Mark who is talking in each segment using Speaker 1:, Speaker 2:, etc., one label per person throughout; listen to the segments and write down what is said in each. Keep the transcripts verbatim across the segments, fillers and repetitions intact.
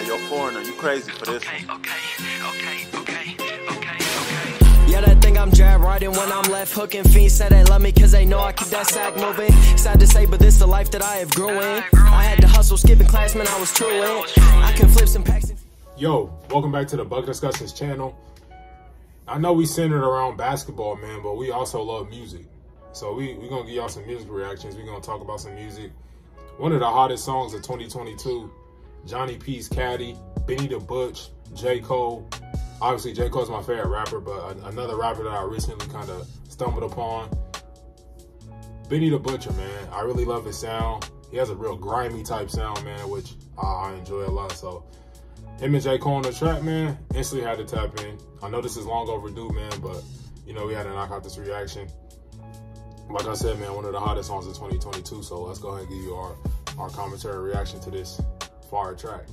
Speaker 1: your foreigner. You crazy for this
Speaker 2: okay,
Speaker 1: one.
Speaker 2: Okay, okay, okay, okay, okay.
Speaker 3: Yeah, they think I'm jab riding when I'm left hooking. Fiends say they love me cause they know I keep that sack moving. Sad to say, but this the life that I have grew in. I had to hustle, skipping class, man, I was true in. I can flip some packs.
Speaker 4: Yo, welcome back to the Buck Discussions channel. I know we centered around basketball, man, but we also love music. So we we gonna give y'all some music reactions. We gonna talk about some music. One of the hottest songs of twenty twenty-two, Johnny P's Caddy, Benny the Butch, J. Cole. Obviously, J. Cole's my favorite rapper, but another rapper that I recently kind of stumbled upon, Benny the Butcher, man. I really love his sound. He has a real grimy type sound, man, which I enjoy a lot. So him and J. Cole on the track, man, instantly had to tap in. I know this is long overdue, man, but, you know, we had to knock out this reaction. Like I said, man, one of the hottest songs of twenty twenty-two, so let's go ahead and give you our, our commentary reaction to this fire track.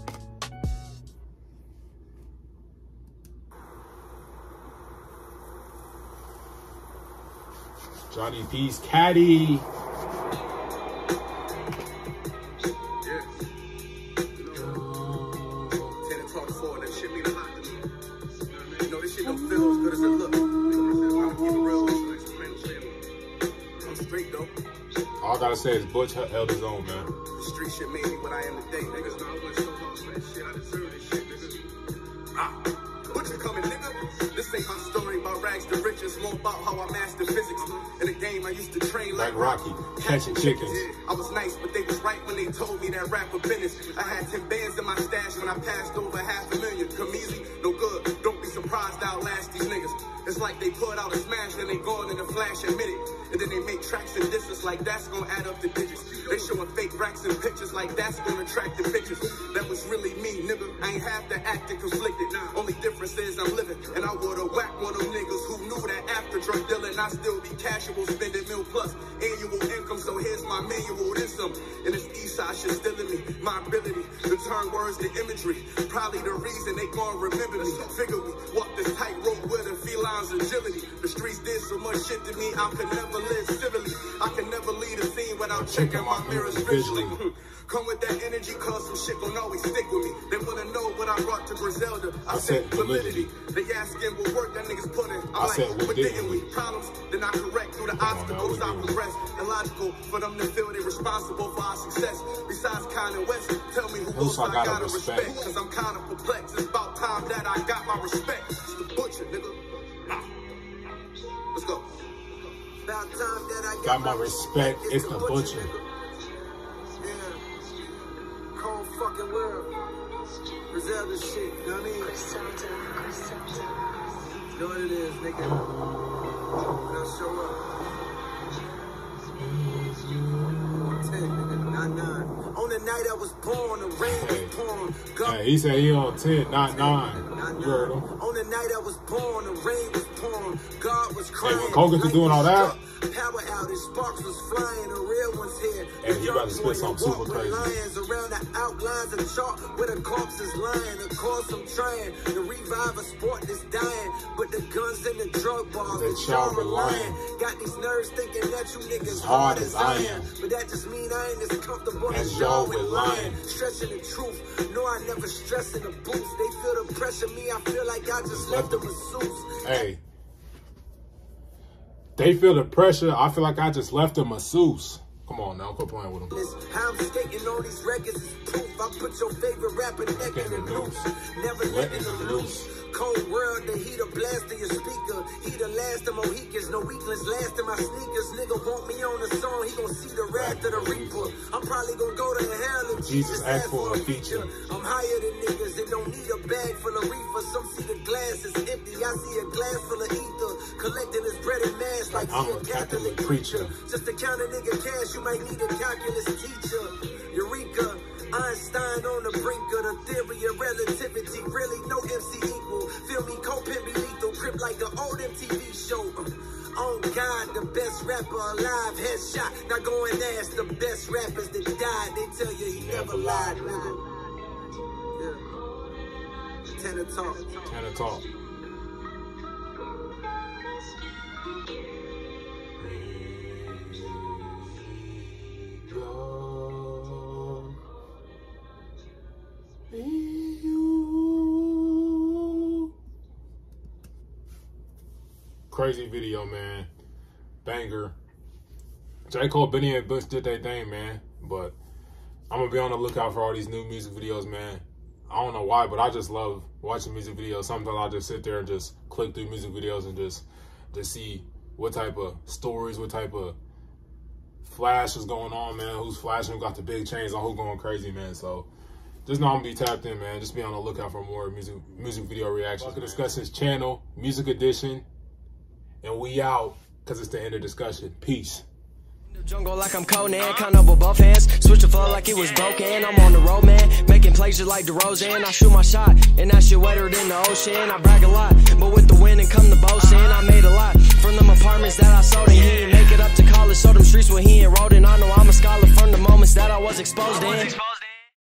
Speaker 4: Johnny P's Caddy. All I gotta say is Butch held his own, man.
Speaker 5: The street shit made me what I am today. Niggas know I went so hard for that shit. I deserve this shit, nigga. Ah, Butcher coming, nigga. This ain't my story about rags to riches. More about how I mastered physics. In the game, I used to train like,
Speaker 4: like Rocky, catching chickens.
Speaker 5: I was nice, but they was right when they told me that rap was business. I had ten bands in my stash when I passed over half a million. Come easy, no good. Don't be surprised I'll last these niggas. It's like they put out a smash, then they go in a flash and minute. And then they make tracks and distance like that's gonna add up the digits. They showing fake racks and pictures like that's gonna attract the bitches. That was really me, nigga. I ain't have to act and conflicted. Only difference is I'm living. And I would've whacked one of them niggas who knew that after drug dealing, I still be casual, spending mil plus annual income. So here's my manual, then some. And this east side shit still in me. My ability to turn words to imagery. Probably the reason they gon' remember me. Figure we walk this tightrope with a feline's agility. The streets did so much shit to me, I could never live civilly. I can never lead a scene without checking my mirrors visually. Come with that energy, cause some shit gon' always stick with me. They wanna know what I brought to Griselda. I, I said validity. They asking what work that niggas put in. I'm I like, said, what didn't we? Problems, then I correct through the obstacles I progress. Illogical for them to feel they responsible for our success. Besides Kanye West, tell me who else I gotta respect. respect. Cause I'm kinda perplexed. It's about time that I got my respect. It's the Butcher, nigga. Let's go. About time that I got,
Speaker 4: got my respect. respect. It's, it's the Butcher.
Speaker 5: Butcher. Yeah. Cold fucking world. Griselda shit, you know what I mean?
Speaker 6: Griselda, Griselda.
Speaker 5: You know what it is, nigga. When I show up. ten, nigga, not nine. On the night I was born, the rain was pouring.
Speaker 4: Hey, he said he on ten, not nine. You heard him.
Speaker 5: On the night I was born, the rain was pouring. God was crying.
Speaker 4: Hey, when Cole gets to doing all that,
Speaker 5: power outage, sparks was flying, the real ones here.
Speaker 4: Hey, he about to spit something super crazy.
Speaker 5: Lions around the outlines of chalk where the corpse is lying. Of course I'm trying to revive a sport that's dying, but the guns and the drug bars
Speaker 4: that y'all relying.
Speaker 5: Got these nerves thinking that you niggas
Speaker 4: hard as I am,
Speaker 5: but that just mean I ain't as comfortable
Speaker 4: as
Speaker 5: as
Speaker 4: y'all
Speaker 5: y'all
Speaker 4: with
Speaker 5: with
Speaker 4: lying.
Speaker 5: lying. Stretching the truth, no I never stress in the booth. They feel the pressure, me I feel like I just left them masseuse.
Speaker 4: Hey. They feel the pressure. I feel like I just left a masseuse. Come on now, quit playing with them.
Speaker 5: How I'm skating on these records is proof. I put your favorite rapper naked and loose. Never letting them loose. Cold world, the heat of blast in your speaker. He the last of Mohicans, no weaklings last in my sneakers. Nigga want me on the song, he gon' see the wrath of the reaper. I'm probably gon' go to hell if
Speaker 4: Jesus asked for a feature.
Speaker 5: I'm higher than niggas that don't need a bag full of reefer. Some see the glass is empty, I see a glass full of ether. Collecting his bread and mass like
Speaker 4: I'm
Speaker 5: he a Catholic preacher. Just to count a nigga cash, you might need a calculus teacher. Eureka. Einstein on the brink of the theory of relativity. Really no M C equal. Feel me, co-pimp be lethal. Crip like the old M T V show. On God, the best rapper alive. Headshot. Now go and ask the best rappers that died. They tell you he never lied, nigga. Yeah. Ten to talk.
Speaker 4: Ten to talk.
Speaker 6: Mm.
Speaker 4: crazy video, man. Banger. J. Cole, Benny, and Bush did their thing, man. But I'm going to be on the lookout for all these new music videos, man. I don't know why, but I just love watching music videos. Sometimes I'll just sit there and just click through music videos and just, just see what type of stories, what type of flash is going on, man. Who's flashing, who got the big chains on, who's going crazy, man. So just know I'm going to be tapped in, man. Just be on the lookout for more music music video reactions. Bucket Discussions channel, Music Edition. And we out, because it's the end of discussion. Peace.
Speaker 3: Jungle like I'm Conan, kind of with both hands. Switch the flow like it was broken. I'm on the road, man, making plays just like DeRozan. I shoot my shot, and that shit wetter than the ocean. I brag a lot, but with the wind and come the boast in. I made a lot from them apartments that I sold in. He didn't make it up to college, so them streets where he enrolled in. I know I'm a scholar from the moments that I was exposed in.